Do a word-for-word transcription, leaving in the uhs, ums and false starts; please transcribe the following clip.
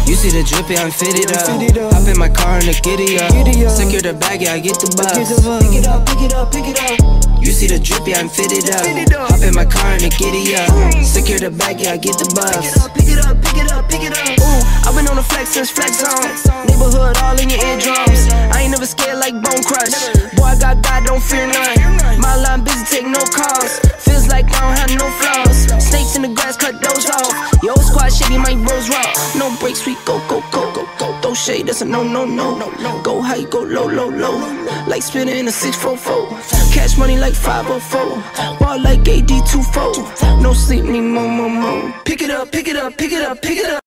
You see the drip, yeah, I'm fitted up. Hop in my car and a giddy up. Secure the bag, yeah, I get the bus. Pick it up, pick it up, pick it up. You see the drip, yeah, I'm fitted up. Hop in my car and a giddy up. Secure the bag, yeah, I get the bus. Pick it up, pick it up, pick it up. Ooh, I've been on the flex since flex on. Neighborhood all in your eardrums. I ain't never scared like Bone Crush. Boy, I got God, don't fear none. My line busy, take no calls. Feels like I don't have no flaws. Snakes in the grass, cut those off. Yo, squad shitty, my bros raw. No breaks, we go, go, go, go, go. Throw shade, that's a no, no, no, no, no. Go high, go low, low, low. Like spinning in a six four four. Cash money like five oh four. Ball like A D two four. No sleep, need more, more, more. Pick it up, pick it up, pick it up, pick it up.